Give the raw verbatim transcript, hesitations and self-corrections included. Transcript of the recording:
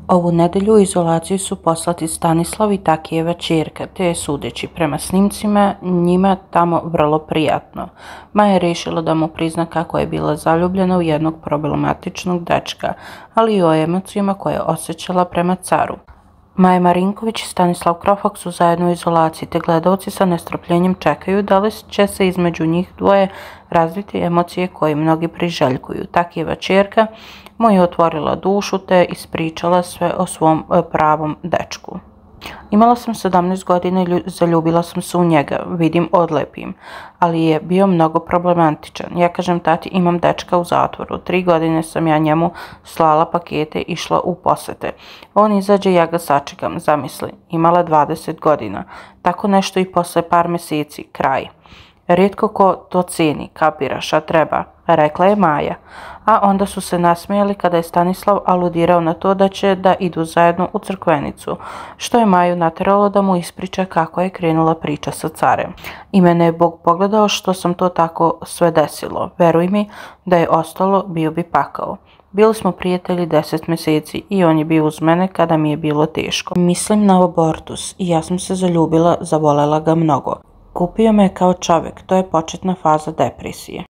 Ovu nedelju u izolaciju su poslati Stanislav i Takijeva ćerka, te je, sudeći prema snimcima, njima tamo vrlo prijatno. Maja je rešila da mu prizna kako je bila zaljubljena u jednog problematičnog dečka, ali i o emocijama koje je osjećala prema caru. Maja Marinković i Stanislav Krofak su zajedno u izolaciji, te gledaoci sa nestrpljenjem čekaju da li će se između njih dvoje razviti emocije koje mnogi priželjkuju. Takijeva ćerka mu je otvorila dušu te ispričala sve o svom pravom dečku. Imala sam sedamnaest godina i zaljubila sam se u njega, vidim odlepim, ali je bio mnogo problematičan. Ja kažem tati, imam dečka u zatvoru, tri godine sam ja njemu slala pakete, išla u posete. On izađe i ja ga sačekam, zamisli, imala dvadeset godina, tako nešto i posle par meseci, kraj. Rijetko ko to ceni, kapira šta treba, rekla je Maja, a onda su se nasmijali kada je Stanislav aludirao na to da će da idu zajedno u crkvenicu, što je Maju nateralo da mu ispriča kako je krenula priča sa carem. I mene je Bog pogledao što sam to tako sve desilo, veruj mi da je ostalo bio bi pakao. Bili smo prijatelji deset mjeseci i on je bio uz mene kada mi je bilo teško. Mislim na abortus i ja sam se zaljubila, zavolela ga mnogo. Kupio me kao čovjek, to je početna faza depresije.